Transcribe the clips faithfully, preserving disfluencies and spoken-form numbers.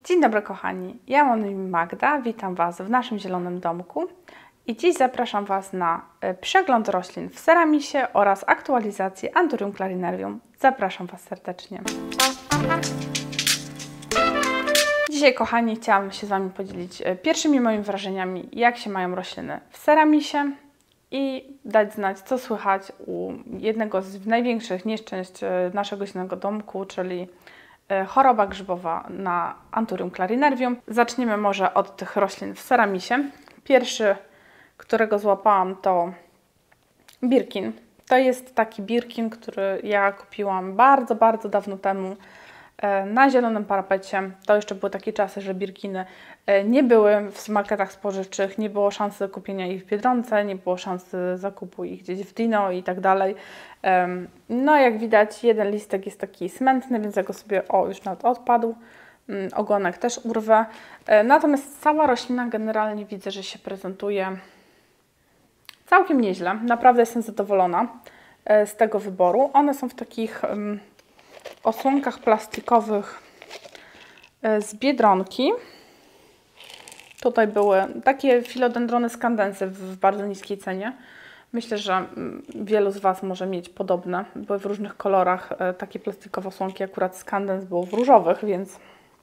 Dzień dobry kochani, ja mam na imię Magda, witam Was w naszym zielonym domku i dziś zapraszam Was na przegląd roślin w ceramisie oraz aktualizację Anthurium clarinervium. Zapraszam Was serdecznie. Dzisiaj kochani chciałam się z Wami podzielić pierwszymi moimi wrażeniami, jak się mają rośliny w ceramisie i dać znać, co słychać u jednego z największych nieszczęść naszego zielonego domku, czyli choroba grzybowa na Anthurium clarinervium. Zaczniemy może od tych roślin w ceramisie. Pierwszy, którego złapałam, to Birkin. To jest taki Birkin, który ja kupiłam bardzo, bardzo dawno temu na zielonym parapecie. To jeszcze były takie czasy, że Birkiny nie były w marketach spożywczych, nie było szansy kupienia ich w Biedronce, nie było szansy zakupu ich gdzieś w Dino i tak dalej. No jak widać, jeden listek jest taki smętny, więc ja go sobie, o już nawet odpadł, ogonek też urwę. Natomiast cała roślina generalnie widzę, że się prezentuje całkiem nieźle. Naprawdę jestem zadowolona z tego wyboru. One są w takich osłonkach plastikowych z Biedronki. Tutaj były takie filodendrony skandensy w bardzo niskiej cenie. Myślę, że wielu z Was może mieć podobne. Były w różnych kolorach takie plastikowe osłonki. Akurat skandens był w różowych, więc,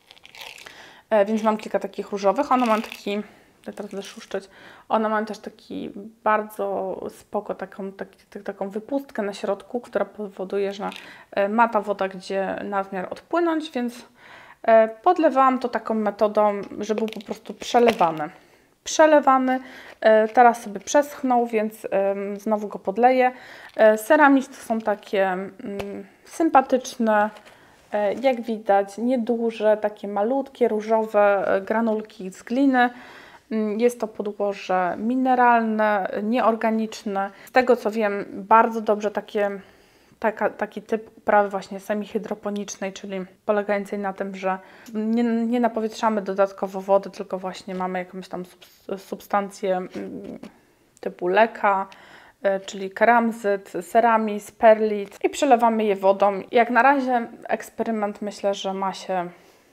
więc mam kilka takich różowych. One mają taki, ja teraz będę szuszczeć, one mają też taki bardzo spoko, taką, taki, taką wypustkę na środku, która powoduje, że ma ta woda gdzie nadmiar odpłynąć, więc podlewałam to taką metodą, że był po prostu przelewany. Przelewany, teraz sobie przeschnął, więc znowu go podleję. Ceramis to są takie sympatyczne, jak widać, nieduże, takie malutkie, różowe granulki z gliny. Jest to podłoże mineralne, nieorganiczne. Z tego co wiem, bardzo dobrze takie, taka, taki typ uprawy właśnie semihydroponicznej, czyli polegającej na tym, że nie, nie napowietrzamy dodatkowo wody, tylko właśnie mamy jakąś tam substancję typu leka, czyli keramzyt, ceramis, perlit i przelewamy je wodą. Jak na razie eksperyment myślę, że ma się,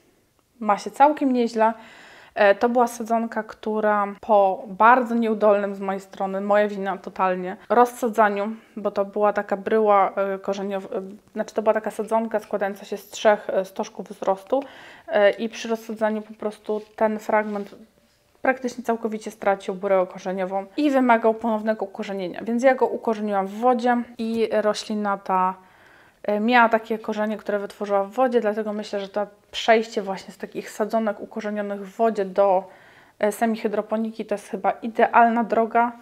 ma się całkiem nieźle. To była sadzonka, która po bardzo nieudolnym z mojej strony, moja wina totalnie, rozsadzaniu, bo to była taka bryła korzeniowa, znaczy to była taka sadzonka składająca się z trzech stożków wzrostu i przy rozsadzaniu po prostu ten fragment praktycznie całkowicie stracił bryłę korzeniową i wymagał ponownego ukorzenienia, więc ja go ukorzeniłam w wodzie i roślina ta miała takie korzenie, które wytworzyła w wodzie, dlatego myślę, że to przejście właśnie z takich sadzonek ukorzenionych w wodzie do semihydroponiki to jest chyba idealna droga,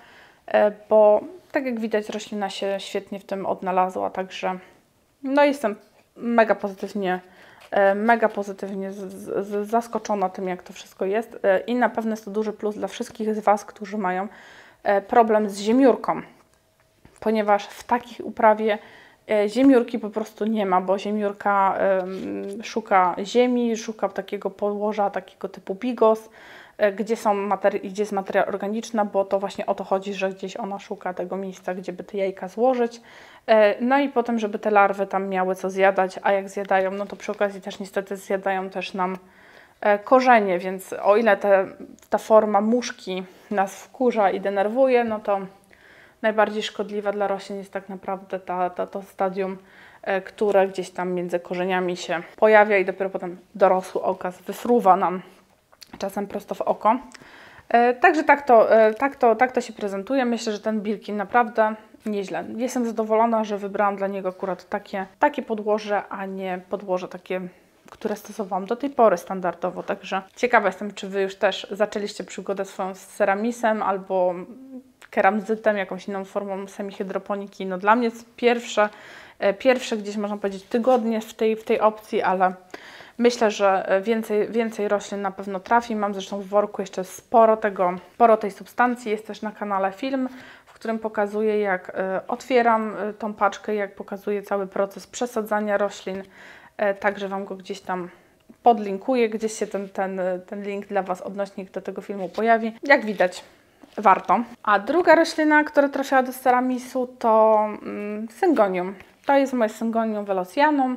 bo tak jak widać roślina się świetnie w tym odnalazła, także no jestem mega pozytywnie, mega pozytywnie z, z, zaskoczona tym, jak to wszystko jest i na pewno jest to duży plus dla wszystkich z Was, którzy mają problem z ziemiórką, ponieważ w takiej uprawie ziemiórki po prostu nie ma, bo ziemiórka y, szuka ziemi, szuka takiego podłoża, takiego typu bigos, y, gdzie, są materi- gdzie jest materia organiczna, bo to właśnie o to chodzi, że gdzieś ona szuka tego miejsca, gdzie by te jajka złożyć. Y, no i potem, żeby te larwy tam miały co zjadać, a jak zjadają, no to przy okazji też niestety zjadają też nam y, korzenie, więc o ile te, ta forma muszki nas wkurza i denerwuje, no to najbardziej szkodliwa dla roślin jest tak naprawdę ta, ta, to stadium, e, które gdzieś tam między korzeniami się pojawia i dopiero potem dorosły okaz wyfruwa nam czasem prosto w oko. E, także tak to, e, tak, to, tak to się prezentuje. Myślę, że ten Birkin naprawdę nieźle. Jestem zadowolona, że wybrałam dla niego akurat takie, takie podłoże, a nie podłoże takie, które stosowałam do tej pory standardowo. Także ciekawa jestem, czy Wy już też zaczęliście przygodę swoją z ceramisem albo keramzytem, jakąś inną formą semihydroponiki. No dla mnie jest pierwsze, pierwsze gdzieś można powiedzieć tygodnie w tej, w tej opcji, ale myślę, że więcej, więcej roślin na pewno trafi. Mam zresztą w worku jeszcze sporo tego, sporo tej substancji. Jest też na kanale film, w którym pokazuję, jak otwieram tą paczkę, jak pokazuję cały proces przesadzania roślin. Także Wam go gdzieś tam podlinkuję, gdzieś się ten, ten, ten link dla Was, odnośnik do tego filmu pojawi. Jak widać, warto. A druga roślina, która trafiła do ceramisu, to mm, syngonium. To jest moje syngonium velocianum.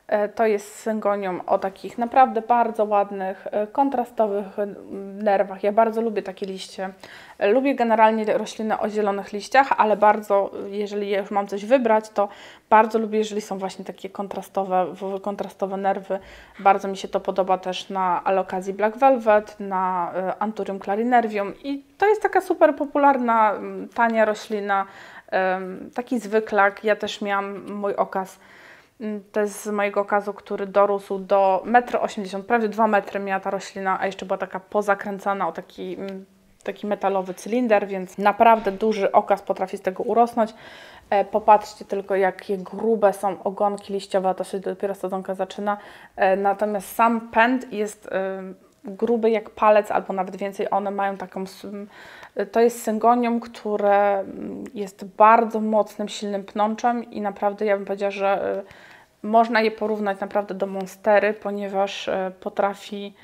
To jest syngonium o takich naprawdę bardzo ładnych, kontrastowych nerwach. Ja bardzo lubię takie liście. Lubię generalnie rośliny o zielonych liściach, ale bardzo, jeżeli ja już mam coś wybrać, to bardzo lubię, jeżeli są właśnie takie kontrastowe, kontrastowe nerwy. Bardzo mi się to podoba też na alokazji Black Velvet, na Anthurium clarinervium i to jest taka super popularna, tania roślina, taki zwyklak. Ja też miałam mój okaz. To jest z mojego okazu, który dorósł do metra osiemdziesiąt, prawie dwa metry miała ta roślina, a jeszcze była taka pozakręcana o taki, taki metalowy cylinder, więc naprawdę duży okaz potrafi z tego urosnąć. E, popatrzcie tylko, jakie grube są ogonki liściowe, to się dopiero sadzonka zaczyna. E, natomiast sam pęd jest e, gruby jak palec, albo nawet więcej. One mają taką... To jest syngonium, które jest bardzo mocnym, silnym pnączem i naprawdę ja bym powiedziała, że można je porównać naprawdę do monstery, ponieważ potrafi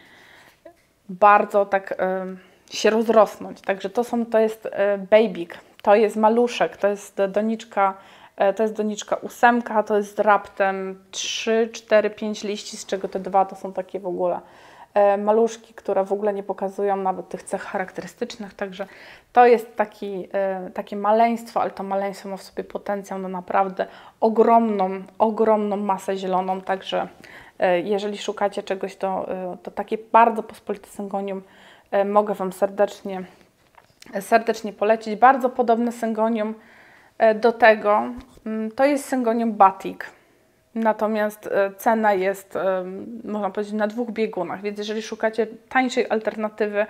bardzo tak się rozrosnąć. Także to, są, to jest babik, to jest maluszek, to jest doniczka, to jest doniczka ósemka, to jest raptem trzy, cztery, pięć liści, z czego te dwa to są takie w ogóle maluszki, które w ogóle nie pokazują nawet tych cech charakterystycznych, także to jest taki, takie maleństwo, ale to maleństwo ma w sobie potencjał na naprawdę ogromną, ogromną masę zieloną, także jeżeli szukacie czegoś, to, to takie bardzo pospolite syngonium mogę Wam serdecznie, serdecznie polecić. Bardzo podobne syngonium do tego, to jest syngonium batik. Natomiast cena jest, można powiedzieć, na dwóch biegunach, więc jeżeli szukacie tańszej alternatywy,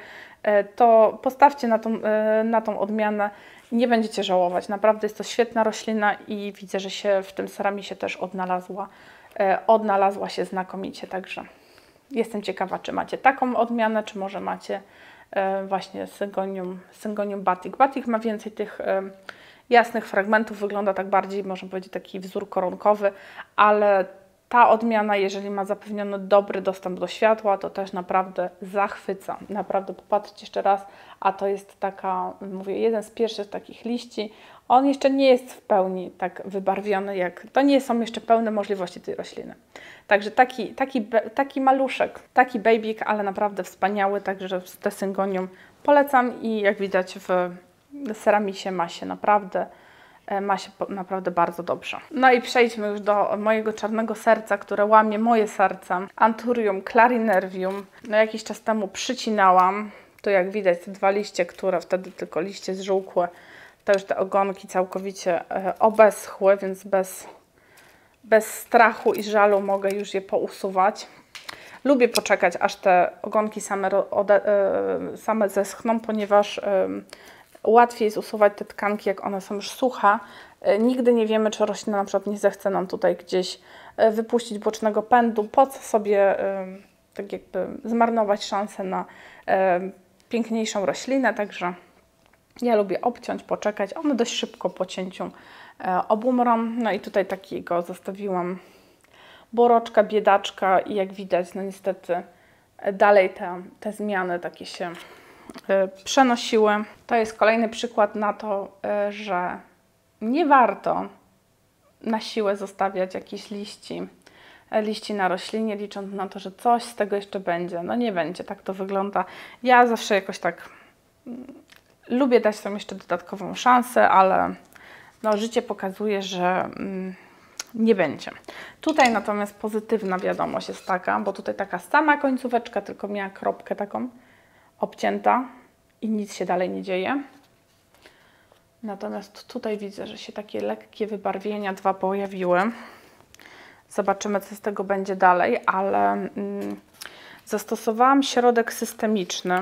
to postawcie na tą, na tą odmianę i nie będziecie żałować. Naprawdę jest to świetna roślina i widzę, że się w tym ceramisie też odnalazła, odnalazła się znakomicie, także jestem ciekawa, czy macie taką odmianę, czy może macie właśnie syngonium, syngonium batik. Batik ma więcej tych jasnych fragmentów, wygląda tak bardziej, można powiedzieć, taki wzór koronkowy, ale ta odmiana, jeżeli ma zapewniony dobry dostęp do światła, to też naprawdę zachwyca. Naprawdę popatrzcie jeszcze raz, a to jest taka, mówię, jeden z pierwszych takich liści. On jeszcze nie jest w pełni tak wybarwiony, jak to nie są jeszcze pełne możliwości tej rośliny. Także taki, taki, taki maluszek, taki babik, ale naprawdę wspaniały, także te syngonium polecam i jak widać w ceramisie ma się naprawdę, ma się naprawdę bardzo dobrze. No i przejdźmy już do mojego czarnego serca, które łamie moje serce. Anthurium clarinervium. No jakiś czas temu przycinałam. Tu jak widać te dwa liście, które wtedy tylko liście zżółkłe, to już te ogonki całkowicie obeschły, więc bez, bez strachu i żalu mogę już je pousuwać. Lubię poczekać, aż te ogonki same, same zeschną, ponieważ łatwiej jest usuwać te tkanki, jak one są już suche. Nigdy nie wiemy, czy roślina na przykład nie zechce nam tutaj gdzieś wypuścić bocznego pędu. Po co sobie tak jakby zmarnować szansę na piękniejszą roślinę. Także ja lubię obciąć, poczekać. One dość szybko po cięciu obumrą. No i tutaj takiego zostawiłam boroczka, biedaczka i jak widać, no niestety dalej te, te zmiany takie się przenosiły. To jest kolejny przykład na to, że nie warto na siłę zostawiać jakichś liści, liści na roślinie, licząc na to, że coś z tego jeszcze będzie. No nie będzie, tak to wygląda. Ja zawsze jakoś tak lubię dać tam jeszcze dodatkową szansę, ale no, życie pokazuje, że nie będzie. Tutaj natomiast pozytywna wiadomość jest taka, bo tutaj taka sama końcóweczka, tylko miała kropkę taką obcięta i nic się dalej nie dzieje. Natomiast tutaj widzę, że się takie lekkie wybarwienia dwa pojawiły. Zobaczymy, co z tego będzie dalej, ale mm, zastosowałam środek systemiczny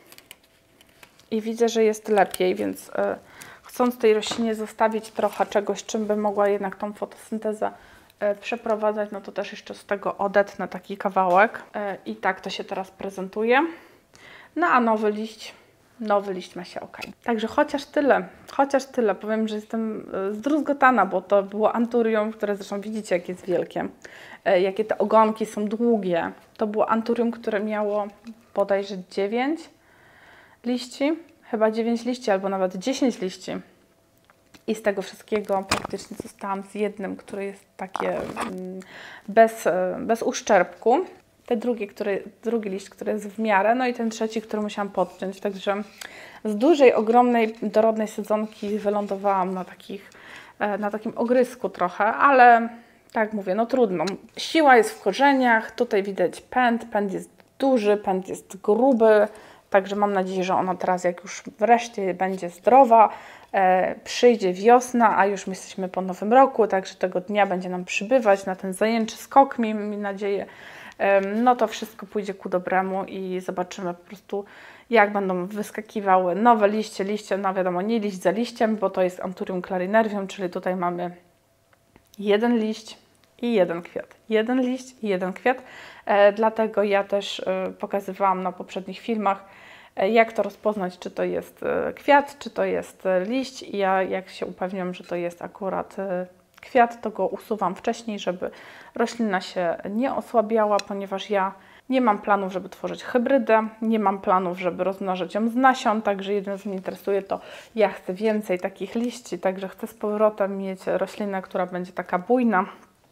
i widzę, że jest lepiej, więc y, chcąc tej roślinie zostawić trochę czegoś, czym by mogła jednak tą fotosyntezę y, przeprowadzać, no to też jeszcze z tego odetnę taki kawałek y, i tak to się teraz prezentuje. No a nowy liść, nowy liść ma się ok. Także chociaż tyle, chociaż tyle. Powiem, że jestem zdruzgotana, bo to było Anthurium, które zresztą widzicie, jak jest wielkie. Jakie te ogonki są długie. To było Anthurium, które miało bodajże dziewięć liści. Chyba dziewięć liści, albo nawet dziesięć liści. I z tego wszystkiego praktycznie zostałam z jednym, który jest takie bez, bez uszczerbku. Te drugi, który, drugi liść, który jest w miarę, no i ten trzeci, który musiałam podciąć. Także z dużej, ogromnej, dorodnej sadzonki wylądowałam na, takich, na takim ogrysku trochę, ale tak mówię, no trudno. Siła jest w korzeniach, tutaj widać pęd, pęd jest duży, pęd jest gruby, także mam nadzieję, że ona teraz, jak już wreszcie będzie zdrowa, e, przyjdzie wiosna, a już my jesteśmy po nowym roku, także tego dnia będzie nam przybywać na ten zajęczy skok, miejmy nadzieję. E, no to wszystko pójdzie ku dobremu i zobaczymy po prostu, jak będą wyskakiwały nowe liście, liście, no wiadomo, nie liść za liściem, bo to jest Anthurium clarinervium, czyli tutaj mamy jeden liść i jeden kwiat. Jeden liść i jeden kwiat. E, dlatego ja też e, pokazywałam na poprzednich filmach, e, jak to rozpoznać, czy to jest e, kwiat, czy to jest e, liść. I ja jak się upewniam, że to jest akurat e, kwiat, to go usuwam wcześniej, żeby roślina się nie osłabiała, ponieważ ja nie mam planów, żeby tworzyć hybrydę, nie mam planów, żeby rozmnażać ją z nasion, także jedyne, co mnie interesuje, to ja chcę więcej takich liści, także chcę z powrotem mieć roślinę, która będzie taka bujna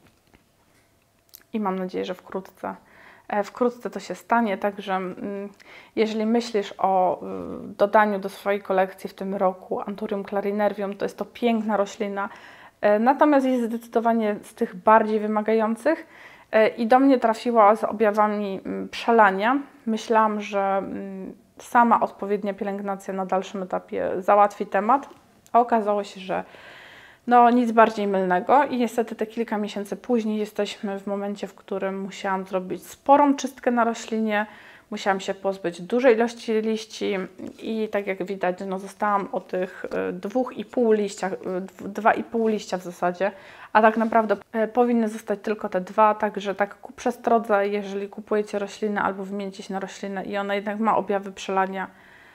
i mam nadzieję, że wkrótce, wkrótce to się stanie, także jeżeli myślisz o dodaniu do swojej kolekcji w tym roku Anthurium clarinervium, to jest to piękna roślina, natomiast jest zdecydowanie z tych bardziej wymagających, i do mnie trafiła z objawami przelania. Myślałam, że sama odpowiednia pielęgnacja na dalszym etapie załatwi temat, a okazało się, że no nic bardziej mylnego i niestety te kilka miesięcy później jesteśmy w momencie, w którym musiałam zrobić sporą czystkę na roślinie, musiałam się pozbyć dużej ilości liści i tak jak widać, no zostałam o tych dwóch i pół liściach, dwa i pół liścia w zasadzie, a tak naprawdę powinny zostać tylko te dwa, także tak ku przestrodze, jeżeli kupujecie roślinę albo wymienicie się na roślinę i ona jednak ma objawy przelania,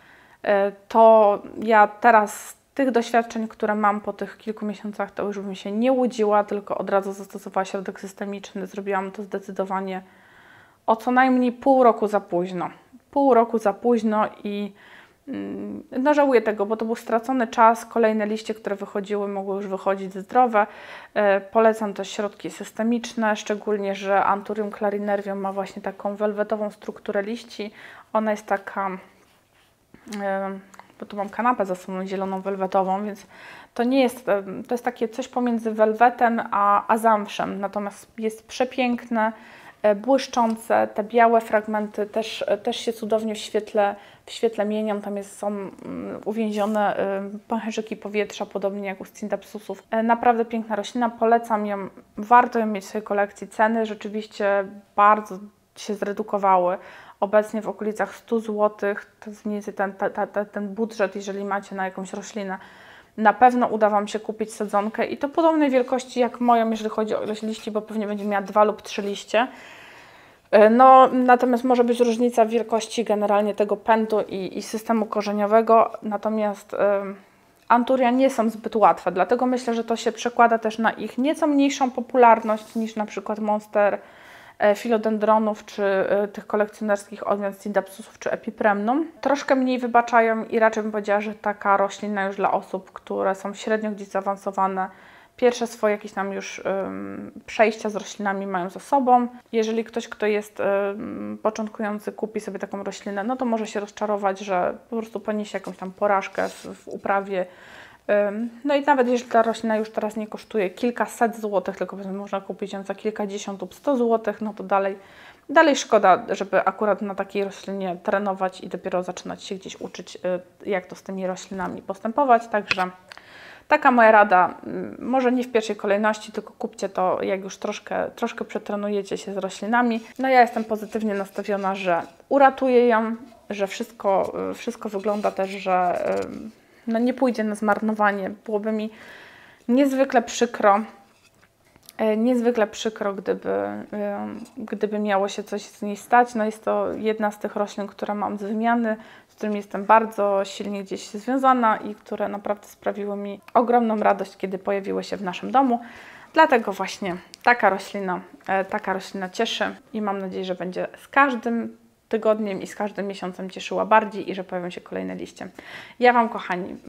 to ja teraz z tych doświadczeń, które mam po tych kilku miesiącach, to już bym się nie łudziła, tylko od razu zastosowała środek systemiczny, zrobiłam to zdecydowanie o co najmniej pół roku za późno. Pół roku za późno i no żałuję tego, bo to był stracony czas. Kolejne liście, które wychodziły, mogły już wychodzić zdrowe. E, polecam też środki systemiczne, szczególnie, że Anthurium clarinervium ma właśnie taką welwetową strukturę liści. Ona jest taka, e, bo tu mam kanapę za sobą zieloną welwetową, więc to nie jest, to jest takie coś pomiędzy welwetem a, a zamszem, natomiast jest przepiękne, błyszczące, te białe fragmenty też, też się cudownie w świetle, w świetle mienią, tam jest, są uwięzione pęcherzyki powietrza, podobnie jak u Scindapsusów. Naprawdę piękna roślina, polecam ją, warto ją mieć w swojej kolekcji. Ceny rzeczywiście bardzo się zredukowały, obecnie w okolicach stu złotych, to jest mniej więcej ten, ten, ten, ten budżet, jeżeli macie na jakąś roślinę. Na pewno uda Wam się kupić sadzonkę i to podobnej wielkości jak moją, jeżeli chodzi o ilość liści, bo pewnie będzie miała dwa lub trzy liście. No, natomiast może być różnica w wielkości generalnie tego pędu i, i systemu korzeniowego, natomiast y, Anthuria nie są zbyt łatwe, dlatego myślę, że to się przekłada też na ich nieco mniejszą popularność niż na przykład monster filodendronów, czy y, tych kolekcjonerskich odmian Scindapsusów, czy Epipremnum. Troszkę mniej wybaczają i raczej bym powiedziała, że taka roślina już dla osób, które są średnio gdzieś zaawansowane, pierwsze swoje jakieś tam już ym, przejścia z roślinami mają za sobą. Jeżeli ktoś, kto jest ym, początkujący, kupi sobie taką roślinę, no to może się rozczarować, że po prostu poniesie jakąś tam porażkę w, w uprawie. Ym, no i nawet jeżeli ta roślina już teraz nie kosztuje kilkaset złotych, tylko można kupić ją za kilkadziesiąt lub sto złotych, no to dalej, dalej szkoda, żeby akurat na takiej roślinie trenować i dopiero zaczynać się gdzieś uczyć, y, jak to z tymi roślinami postępować. Także taka moja rada, może nie w pierwszej kolejności, tylko kupcie to, jak już troszkę, troszkę przetrenujecie się z roślinami. No ja jestem pozytywnie nastawiona, że uratuje ją, że wszystko, wszystko wygląda też, że no nie pójdzie na zmarnowanie. Byłoby mi niezwykle przykro, niezwykle przykro, gdyby, gdyby miało się coś z niej stać. No jest to jedna z tych roślin, które mam z wymiany, z którymi jestem bardzo silnie gdzieś związana i które naprawdę sprawiły mi ogromną radość, kiedy pojawiły się w naszym domu. Dlatego właśnie taka roślina, taka roślina cieszy i mam nadzieję, że będzie z każdym tygodniem i z każdym miesiącem cieszyła bardziej i że pojawią się kolejne liście. Ja Wam, kochani,